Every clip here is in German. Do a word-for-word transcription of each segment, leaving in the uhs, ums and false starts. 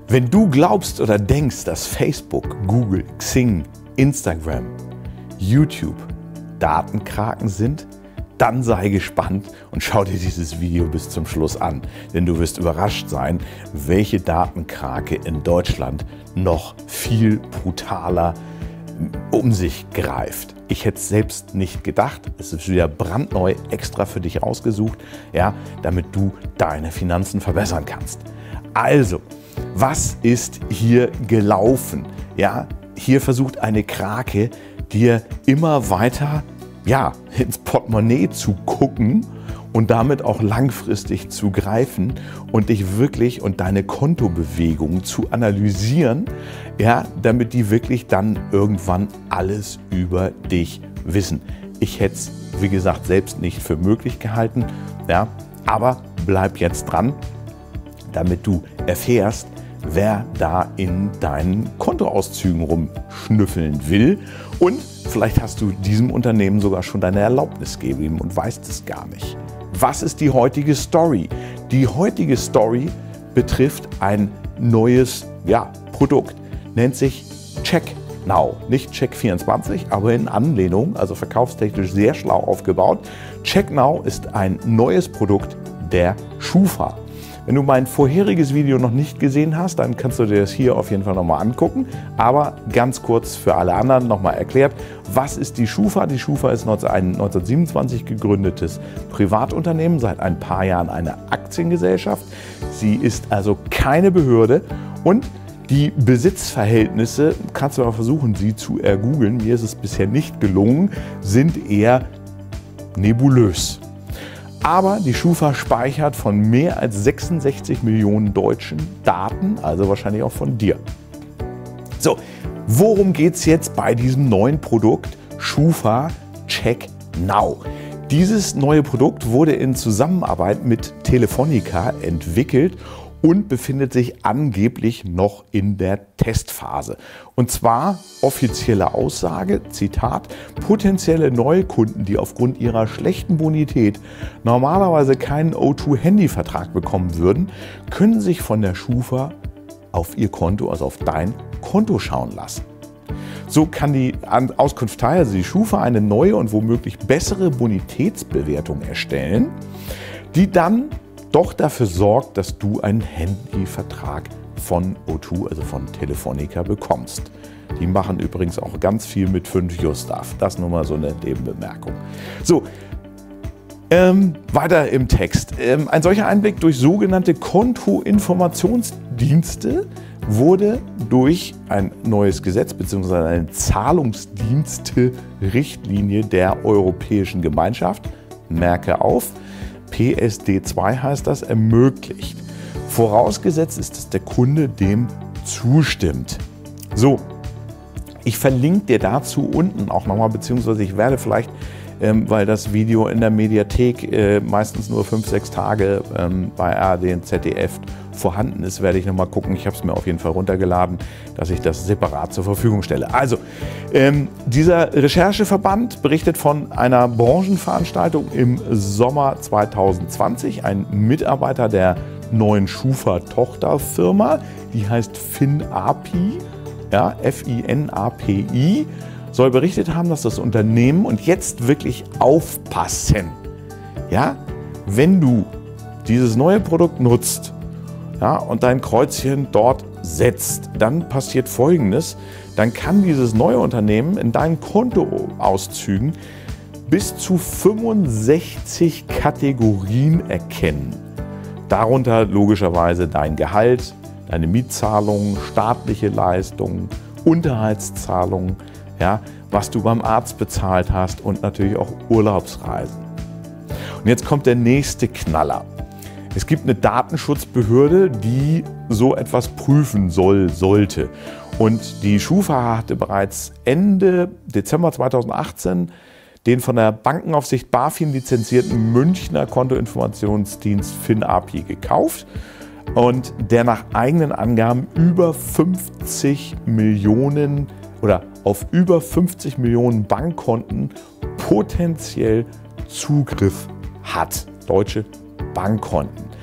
Wenn du glaubst oder denkst, dass Facebook, Google, Xing, Instagram, YouTube Datenkraken sind, dann sei gespannt und schau dir dieses Video bis zum Schluss an. Denn du wirst überrascht sein, welche Datenkrake in Deutschland noch viel brutaler um sich greift. Ich hätte es selbst nicht gedacht. Es ist wieder brandneu, extra für dich rausgesucht, ja, damit du deine Finanzen verbessern kannst. Also, was ist hier gelaufen? Ja, hier versucht eine Krake, dir immer weiter ja, ins Portemonnaie zu gucken und damit auch langfristig zu greifen und dich wirklich und deine Kontobewegungen zu analysieren, ja, damit die wirklich dann irgendwann alles über dich wissen. Ich hätte es, wie gesagt, selbst nicht für möglich gehalten, ja, aber bleib jetzt dran, damit du erfährst, wer da in deinen Kontoauszügen rumschnüffeln will. Und vielleicht hast du diesem Unternehmen sogar schon deine Erlaubnis gegeben und weißt es gar nicht. Was ist die heutige Story? Die heutige Story betrifft ein neues ja, Produkt, nennt sich CheckNow. Nicht Check vierundzwanzig, aber in Anlehnung, also verkaufstechnisch sehr schlau aufgebaut. CheckNow ist ein neues Produkt der Schufa. Wenn du mein vorheriges Video noch nicht gesehen hast, dann kannst du dir das hier auf jeden Fall nochmal angucken. Aber ganz kurz für alle anderen nochmal erklärt, was ist die Schufa? Die Schufa ist ein neunzehnhundertsiebenundzwanzig gegründetes Privatunternehmen, seit ein paar Jahren eine Aktiengesellschaft. Sie ist also keine Behörde und die Besitzverhältnisse, kannst du mal versuchen, sie zu ergoogeln, mir ist es bisher nicht gelungen, sind eher nebulös. Aber die Schufa speichert von mehr als sechsundsechzig Millionen Deutschen Daten, also wahrscheinlich auch von dir. So, worum geht es jetzt bei diesem neuen Produkt Schufa CheckNow? Dieses neue Produkt wurde in Zusammenarbeit mit Telefonica entwickelt und befindet sich angeblich noch in der Testphase. Und zwar offizielle Aussage, Zitat, potenzielle Neukunden, die aufgrund ihrer schlechten Bonität normalerweise keinen O zwei Handyvertrag bekommen würden, können sich von der Schufa auf ihr Konto, also auf dein Konto schauen lassen. So kann die Auskunftei, also die Schufa, eine neue und womöglich bessere Bonitätsbewertung erstellen, die dann doch dafür sorgt, dass du einen Handyvertrag von O zwei, also von Telefonica, bekommst. Die machen übrigens auch ganz viel mit fünf G-Stuff. Das nur mal so eine Nebenbemerkung. So, ähm, weiter im Text. Ähm, ein solcher Einblick durch sogenannte Kontoinformationsdienste wurde durch ein neues Gesetz bzw. eine Zahlungsdienste-Richtlinie der Europäischen Gemeinschaft, merke auf, P S D zwei heißt das, ermöglicht. Vorausgesetzt ist, dass der Kunde dem zustimmt. So, ich verlinke dir dazu unten auch nochmal, beziehungsweise ich werde vielleicht, ähm, weil das Video in der Mediathek äh, meistens nur fünf, sechs Tage ähm, bei A R D und Z D F vorhanden ist, werde ich nochmal gucken. Ich habe es mir auf jeden Fall runtergeladen, dass ich das separat zur Verfügung stelle. Also, ähm, dieser Rechercheverband berichtet von einer Branchenveranstaltung im Sommer zweitausendzwanzig. Ein Mitarbeiter der neuen Schufa-Tochterfirma, die heißt FinAPI, ja, F I N A P I, soll berichtet haben, dass das Unternehmen, und jetzt wirklich aufpassen, ja, wenn du dieses neue Produkt nutzt, ja, und dein Kreuzchen dort setzt, dann passiert Folgendes: Dann kann dieses neue Unternehmen in deinen Kontoauszügen bis zu fünfundsechzig Kategorien erkennen. Darunter logischerweise dein Gehalt, deine Mietzahlungen, staatliche Leistungen, Unterhaltszahlungen, ja, was du beim Arzt bezahlt hast und natürlich auch Urlaubsreisen. Und jetzt kommt der nächste Knaller. Es gibt eine Datenschutzbehörde, die so etwas prüfen soll, sollte. Und die Schufa hatte bereits Ende Dezember zweitausendachtzehn den von der Bankenaufsicht BaFin lizenzierten Münchner Kontoinformationsdienst FinAPI gekauft und der nach eigenen Angaben über fünfzig Millionen oder auf über fünfzig Millionen Bankkonten potenziell Zugriff hat. Deutsche Bankkonten.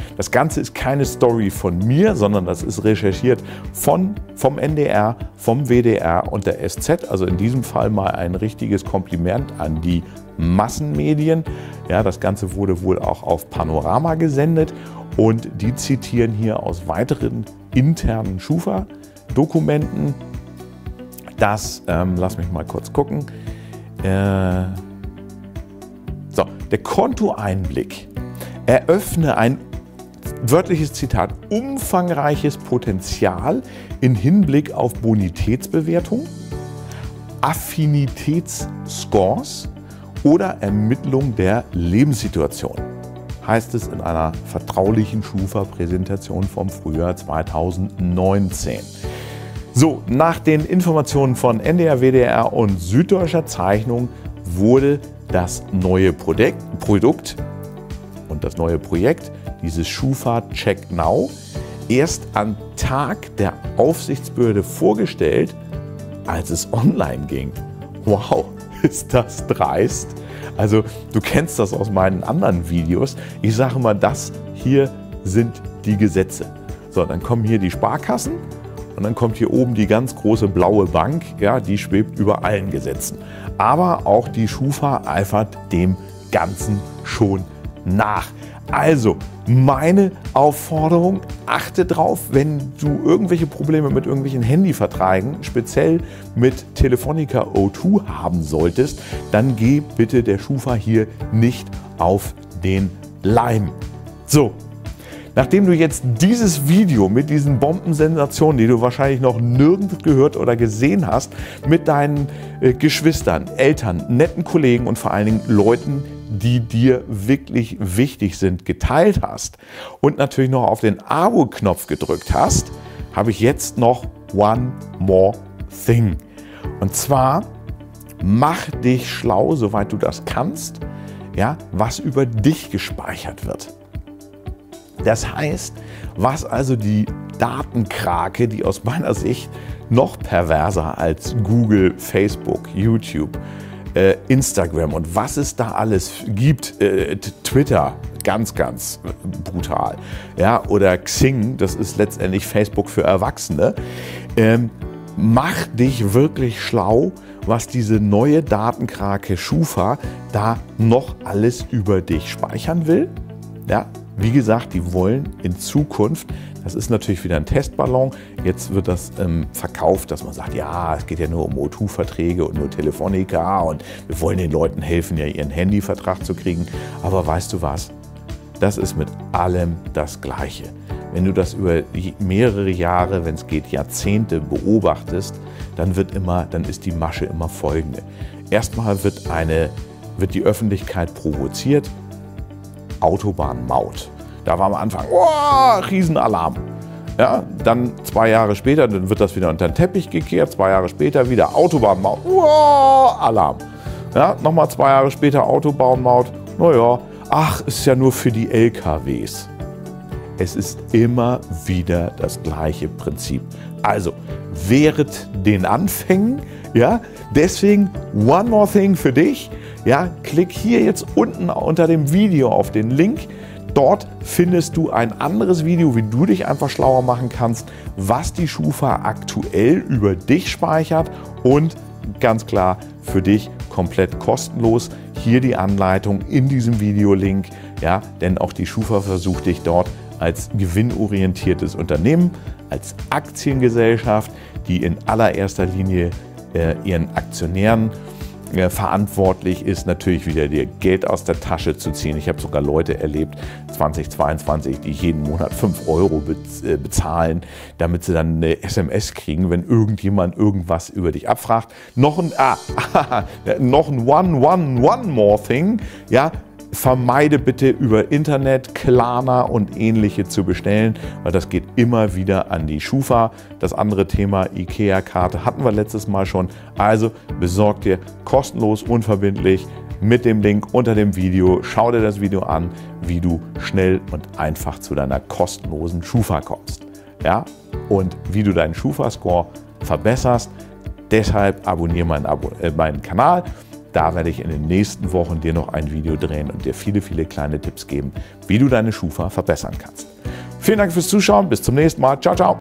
Das Ganze ist keine Story von mir, sondern das ist recherchiert von, vom N D R, vom W D R und der S Z. Also in diesem Fall mal ein richtiges Kompliment an die Massenmedien. Ja, das Ganze wurde wohl auch auf Panorama gesendet und die zitieren hier aus weiteren internen Schufa-Dokumenten. Das, ähm, lass mich mal kurz gucken. Äh, so, der Kontoeinblick eröffne ein wörtliches Zitat, umfangreiches Potenzial in Hinblick auf Bonitätsbewertung, Affinitätsscores oder Ermittlung der Lebenssituation, heißt es in einer vertraulichen Schufa-Präsentation vom Frühjahr zweitausendneunzehn. So, nach den Informationen von N D R, W D R und Süddeutscher Zeichnung wurde das neue Produkt, Produkt und das neue Projekt, dieses Schufa Check Now, erst am Tag der Aufsichtsbehörde vorgestellt, als es online ging. Wow, ist das dreist. Also du kennst das aus meinen anderen Videos. Ich sage mal, das hier sind die Gesetze. So, dann kommen hier die Sparkassen und dann kommt hier oben die ganz große blaue Bank. Ja, die schwebt über allen Gesetzen. Aber auch die Schufa eifert dem Ganzen schon nach. Also meine Aufforderung, achte drauf, wenn du irgendwelche Probleme mit irgendwelchen Handyverträgen, speziell mit Telefonica O zwei haben solltest, dann geh bitte der Schufa hier nicht auf den Leim. So, nachdem du jetzt dieses Video mit diesen Bombensensationen, die du wahrscheinlich noch nirgends gehört oder gesehen hast, mit deinen äh, Geschwistern, Eltern, netten Kollegen und vor allen Dingen Leuten, die dir wirklich wichtig sind, geteilt hast und natürlich noch auf den Abo-Knopf gedrückt hast, habe ich jetzt noch one more thing. Und zwar, mach dich schlau, soweit du das kannst, ja, was über dich gespeichert wird. Das heißt, was also die Datenkrake, die aus meiner Sicht noch perverser als Google, Facebook, YouTube, äh, Instagram und was es da alles gibt, äh, Twitter, ganz, ganz brutal, ja, oder Xing, das ist letztendlich Facebook für Erwachsene, ähm, mach dich wirklich schlau, was diese neue Datenkrake Schufa da noch alles über dich speichern will, ja. Wie gesagt, die wollen in Zukunft, das ist natürlich wieder ein Testballon, jetzt wird das ähm, verkauft, dass man sagt, ja, es geht ja nur um O zwei Verträge und nur Telefonica und wir wollen den Leuten helfen, ja ihren Handyvertrag zu kriegen. Aber weißt du was? Das ist mit allem das Gleiche. Wenn du das über mehrere Jahre, wenn es geht Jahrzehnte beobachtest, dann wird immer, dann ist die Masche immer folgende. Erstmal wird eine, wird die Öffentlichkeit provoziert. Autobahnmaut. Da war am Anfang, oh, Riesenalarm. Ja, dann zwei Jahre später, dann wird das wieder unter den Teppich gekehrt. Zwei Jahre später wieder Autobahnmaut, oh, Alarm. Ja, nochmal zwei Jahre später Autobahnmaut. Naja, ach, ist ja nur für die L K Ws. Es ist immer wieder das gleiche Prinzip. Also, wehret den Anfängen. Ja, deswegen one more thing für dich. Ja, klick hier jetzt unten unter dem Video auf den Link. Dort findest du ein anderes Video, wie du dich einfach schlauer machen kannst, was die Schufa aktuell über dich speichert und ganz klar für dich komplett kostenlos. Hier die Anleitung in diesem Videolink, ja, denn auch die Schufa versucht dich dort als gewinnorientiertes Unternehmen, als Aktiengesellschaft, die in allererster Linie äh, ihren Aktionären äh, verantwortlich ist, natürlich wieder dir Geld aus der Tasche zu ziehen. Ich habe sogar Leute erlebt, zweitausendzweiundzwanzig, die jeden Monat fünf Euro bezahlen, damit sie dann eine S M S kriegen, wenn irgendjemand irgendwas über dich abfragt. Noch ein, ah, noch ein one, one, one more thing, ja. Vermeide bitte über Internet, Klarna und ähnliche zu bestellen, weil das geht immer wieder an die Schufa. Das andere Thema IKEA-Karte hatten wir letztes Mal schon. Also besorg dir kostenlos, unverbindlich mit dem Link unter dem Video. Schau dir das Video an, wie du schnell und einfach zu deiner kostenlosen Schufa kommst. Ja? Und wie du deinen Schufa-Score verbesserst. Deshalb abonniere meinen, Abo äh, meinen Kanal. Da werde ich in den nächsten Wochen dir noch ein Video drehen und dir viele, viele kleine Tipps geben, wie du deine Schufa verbessern kannst. Vielen Dank fürs Zuschauen. Bis zum nächsten Mal. Ciao, ciao.